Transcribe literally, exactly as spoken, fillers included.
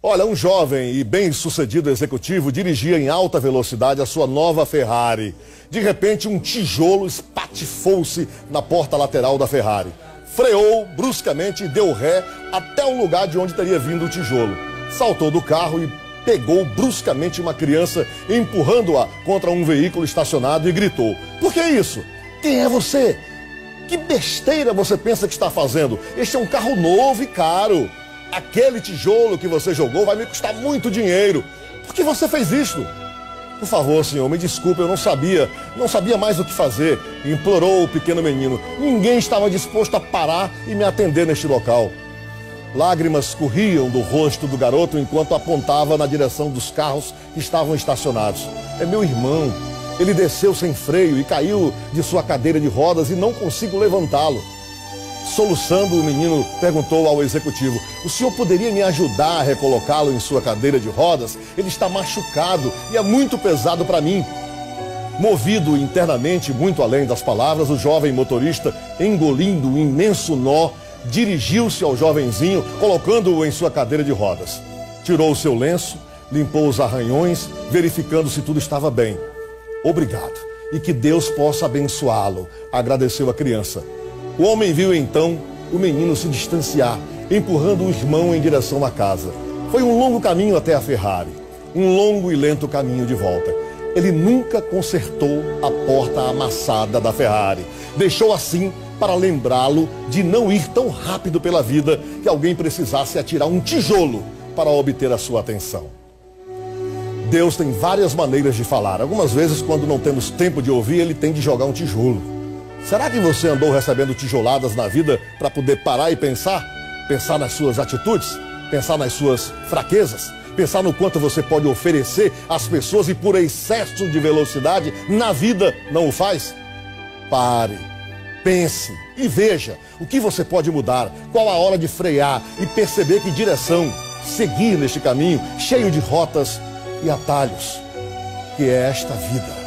Olha, um jovem e bem-sucedido executivo dirigia em alta velocidade a sua nova Ferrari. De repente, um tijolo espatifou-se na porta lateral da Ferrari. Freou bruscamente e deu ré até o lugar de onde teria vindo o tijolo. Saltou do carro e pegou bruscamente uma criança, empurrando-a contra um veículo estacionado e gritou: "Por que isso? Quem é você? Que besteira você pensa que está fazendo? Este é um carro novo e caro. Aquele tijolo que você jogou vai me custar muito dinheiro. Por que você fez isso?" "Por favor, senhor, me desculpe, eu não sabia, não sabia mais o que fazer", implorou o pequeno menino. Ninguém estava disposto a parar e me atender neste local. Lágrimas corriam do rosto do garoto enquanto apontava na direção dos carros que estavam estacionados. "É meu irmão. Ele desceu sem freio e caiu de sua cadeira de rodas e não consigo levantá-lo." Soluçando, o menino perguntou ao executivo: "O senhor poderia me ajudar a recolocá-lo em sua cadeira de rodas? Ele está machucado e é muito pesado para mim." Movido internamente muito além das palavras, o jovem motorista, engolindo um imenso nó, dirigiu-se ao jovenzinho, colocando-o em sua cadeira de rodas. Tirou o seu lenço, limpou os arranhões, verificando se tudo estava bem. "Obrigado, e que Deus possa abençoá-lo", agradeceu a criança. O homem viu então o menino se distanciar, empurrando o irmão em direção à casa. Foi um longo caminho até a Ferrari, um longo e lento caminho de volta. Ele nunca consertou a porta amassada da Ferrari. Deixou assim para lembrá-lo de não ir tão rápido pela vida que alguém precisasse atirar um tijolo para obter a sua atenção. Deus tem várias maneiras de falar. Algumas vezes, quando não temos tempo de ouvir, Ele tem de jogar um tijolo. Será que você andou recebendo tijoladas na vida para poder parar e pensar? Pensar nas suas atitudes? Pensar nas suas fraquezas? Pensar no quanto você pode oferecer às pessoas e por excesso de velocidade na vida não o faz? Pare, pense e veja o que você pode mudar, qual a hora de frear e perceber que direção seguir neste caminho cheio de rotas e atalhos, que é esta vida.